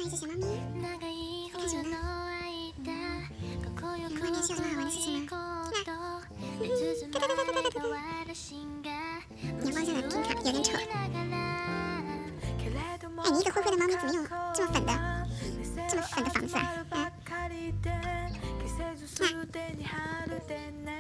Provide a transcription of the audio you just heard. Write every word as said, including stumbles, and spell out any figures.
一只小猫咪，看什么呢？你外面是有什么好玩的事情吗？看，哒哒哒哒哒哒哒。阳光下的拼卡有点丑。哎，你一个灰灰的猫咪怎么用这么粉的、这么粉的房子啊？啊，看。